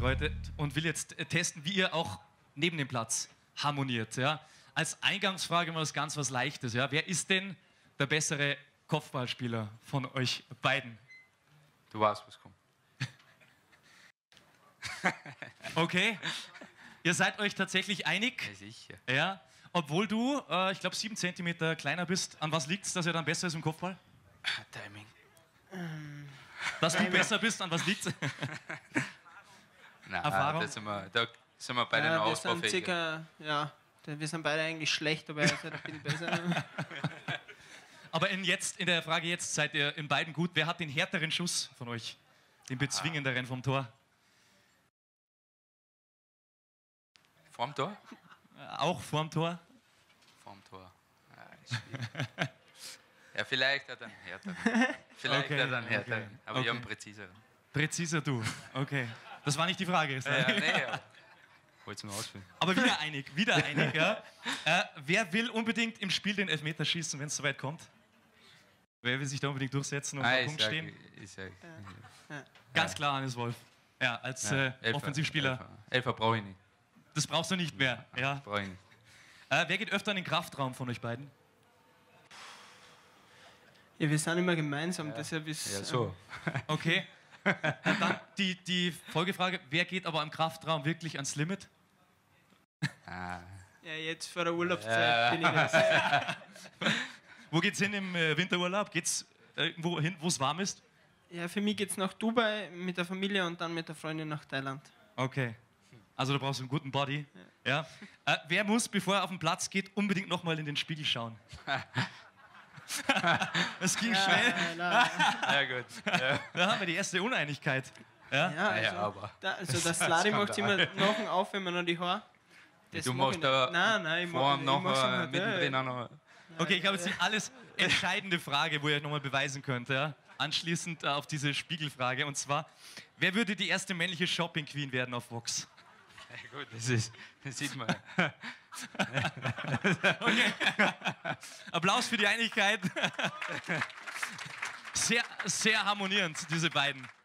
vorbereitet und will jetzt testen, wie ihr auch neben dem Platz harmoniert. Ja? Als Eingangsfrage mal was Leichtes. Ja? Wer ist denn der bessere Kopfballspieler von euch beiden? Du weißt, was kommt. Okay. Ihr seid euch tatsächlich einig? Ja, sicher. Ja. Obwohl du, ich glaube, 7 cm kleiner bist. An was liegt es, dass er dann besser ist im Kopfball? Timing. Dass du besser bist, an was liegt es? Erfahrung? Da sind wir bei den Ausbaufähigen. Wir sind beide eigentlich schlecht, aber er ist halt ein bisschen besser. Aber in der Frage jetzt seid ihr in beiden gut. Wer hat den härteren Schuss von euch? Den bezwingenderen vom Tor? Vorm Tor? Auch vorm Tor? Vorm Tor. Ja, vielleicht hat er einen härteren. Aber ich habe einen präziseren. Präziser du, okay. Das war nicht die Frage. Nee, wollte es mir ausführen. Aber wieder einig, ja. Wer will unbedingt im Spiel den Elfmeter schießen, wenn es soweit kommt? Wer will sich da unbedingt durchsetzen und am Punkt stehen? Ganz klar, Hannes Wolf. Ja, als Offensivspieler. Elfer brauche ich nicht. Das brauchst du nicht mehr. Ja. Brauche ich nicht. Wer geht öfter in den Kraftraum von euch beiden? Ja, wir sind immer gemeinsam, deshalb ist... Ja, so. Okay. Dann die Folgefrage, wer geht aber im Kraftraum wirklich ans Limit? Ja, jetzt vor der Urlaubszeit bin ich das. Wo geht's hin im Winterurlaub? Geht's irgendwo hin, wo es warm ist? Ja, für mich geht's nach Dubai mit der Familie und dann mit der Freundin nach Thailand. Okay. Also du brauchst einen guten Body. Ja. Wer muss, bevor er auf den Platz geht, unbedingt nochmal in den Spiegel schauen? Das ging schnell. Ja, gut. Ja. Da haben wir die erste Uneinigkeit. Aber. Das Sladi macht immer noch auf, wenn man noch die Haare. Du machst da vor und nachher mittendrin auch noch. Okay, ich habe jetzt die alles entscheidende Frage, wo ihr euch nochmal beweisen könnt. Ja? Anschließend auf diese Spiegelfrage. Und zwar, wer würde die erste männliche Shopping Queen werden auf Vox? Ja, gut, das sieht man. Okay. Applaus für die Einigkeit. Sehr, sehr harmonierend, diese beiden.